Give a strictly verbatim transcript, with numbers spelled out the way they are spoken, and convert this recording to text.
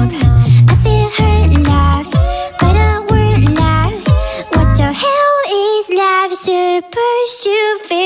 love. I feel hurt loud, but I won't lie. What the hell is love supposed to feel?